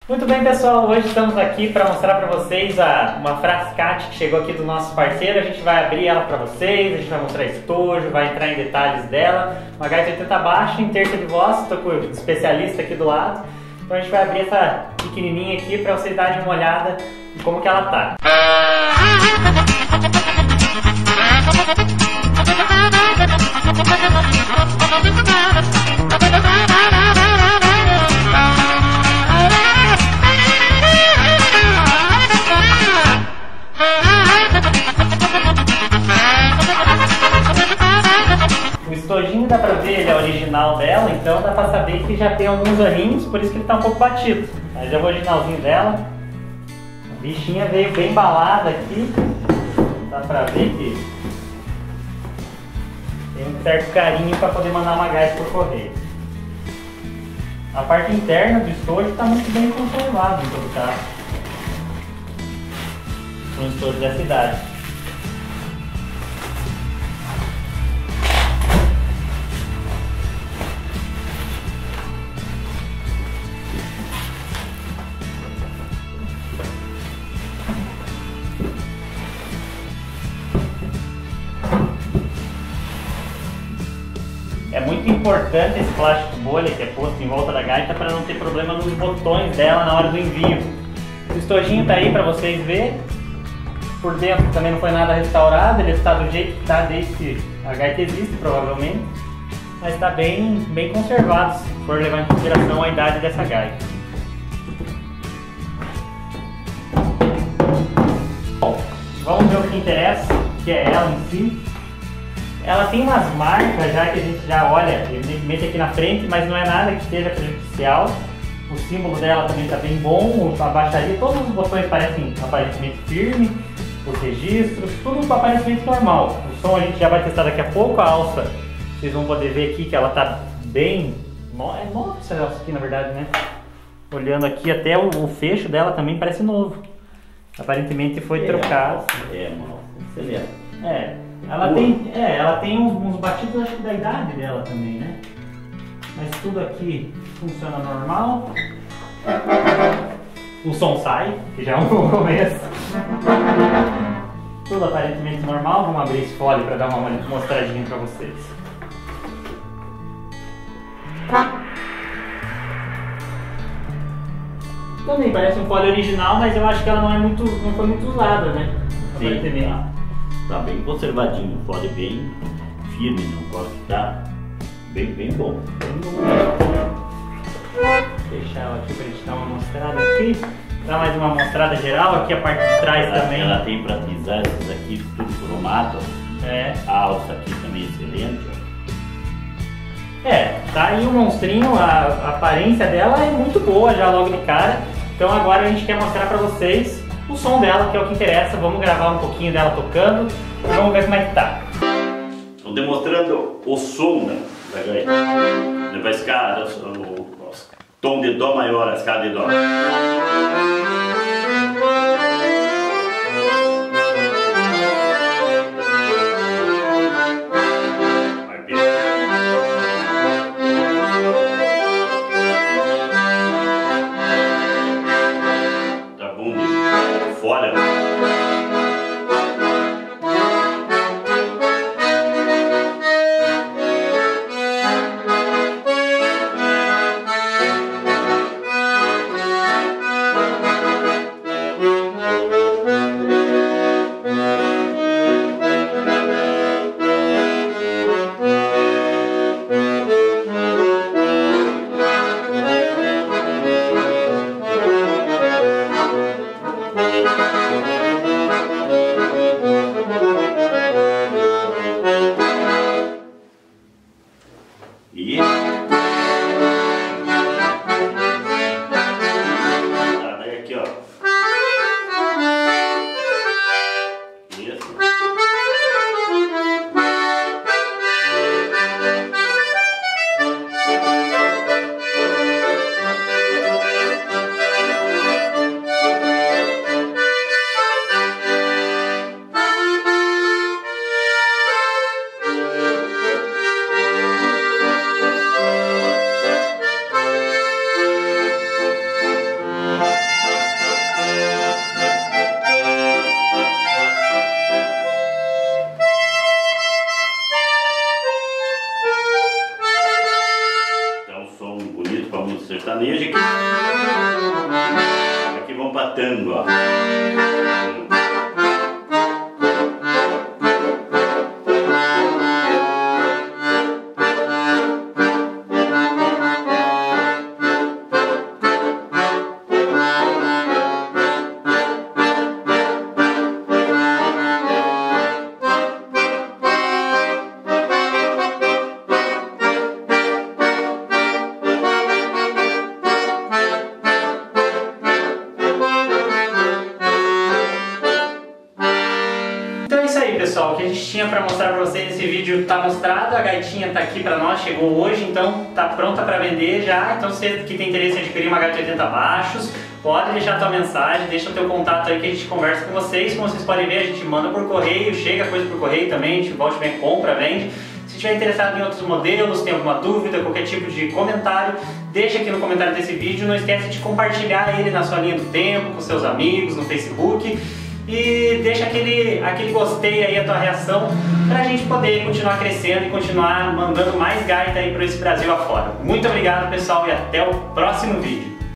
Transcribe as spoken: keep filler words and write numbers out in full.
Muito bem, pessoal, hoje estamos aqui para mostrar para vocês a, uma frascate que chegou aqui do nosso parceiro. A gente vai abrir ela para vocês, a gente vai mostrar estojo, vai entrar em detalhes dela. Uma gaita oitenta baixo, em terça de voz, estou com o especialista aqui do lado. Então a gente vai abrir essa pequenininha aqui para vocês darem uma olhada em como que ela tá. O estojinho dá pra ver, ele é original dela, então dá pra saber que já tem alguns aninhos, por isso que ele tá um pouco batido. Mas é o originalzinho dela. A bichinha veio bem embalada aqui, dá pra ver que tem um certo carinho para poder mandar uma gaita por correio. A parte interna do estojo está muito bem conservado em todo caso. Um estojo dessa idade. É muito importante esse plástico bolha que é posto em volta da gaita para não ter problema nos botões dela na hora do envio. O estojinho está aí para vocês verem. Por dentro também não foi nada restaurado, ele está do jeito que está desde que a gaita existe, provavelmente. Mas está bem, bem conservado, se for levar em consideração a idade dessa gaita. Bom, vamos ver o que interessa, que é ela em si. Ela tem umas marcas já que a gente já olha, evidentemente aqui na frente, mas não é nada que seja prejudicial. O símbolo dela também está bem bom, a baixaria, todos os botões parecem aparentemente firmes, os registros, tudo aparentemente normal. O som a gente já vai testar daqui a pouco, a alça, vocês vão poder ver aqui que ela está bem... É nova essa alça aqui na verdade, né? Olhando aqui até o, o fecho dela também parece novo. Aparentemente foi é, trocado. É, uma excelente. É. Ela tem, é, ela tem uns, uns batidos, acho que da idade dela também, né? Mas tudo aqui funciona normal. O som sai, que já é um bom começo. Tudo aparentemente normal. Vamos abrir esse fole para dar uma mostradinha para vocês. Também parece um fole original, mas eu acho que ela não, é muito, não foi muito usada, né? Sim, tá. Tá bem conservadinho, o fole bem firme, não pode estar bem, bem bom. Vou fechar ela aqui pra gente dar uma mostrada aqui. Dá mais uma mostrada geral, aqui a parte de trás ela, também. Ela tem para pisar esses aqui, tudo cromado. É. A alça aqui também excelente. É, tá aí um monstrinho, a, a aparência dela é muito boa já logo de cara. Então agora a gente quer mostrar pra vocês o som dela, que é o que interessa. Vamos gravar um pouquinho dela tocando e vamos ver como é que tá. Estou demonstrando o som da gaita. Levar a escada, o, o tom de dó maior, a escada de dó. Tá bom de fora. vibrando, ó. Pessoal, o que a gente tinha para mostrar para vocês nesse vídeo está mostrado, a gaitinha está aqui para nós, chegou hoje, então está pronta para vender já. Então você que tem interesse em adquirir uma gaita de oitenta baixos, pode deixar a tua mensagem, deixa o teu contato aí que a gente conversa com vocês. Como vocês podem ver, a gente manda por correio, chega coisa por correio também, a gente volta e vem, compra, vende. Se estiver interessado em outros modelos, tem alguma dúvida, qualquer tipo de comentário, deixa aqui no comentário desse vídeo. Não esquece de compartilhar ele na sua linha do tempo, com seus amigos, no Facebook. E deixa aquele, aquele gostei aí, a tua reação, pra gente poder continuar crescendo e continuar mandando mais gaita aí para esse Brasil afora. Muito obrigado, pessoal, e até o próximo vídeo.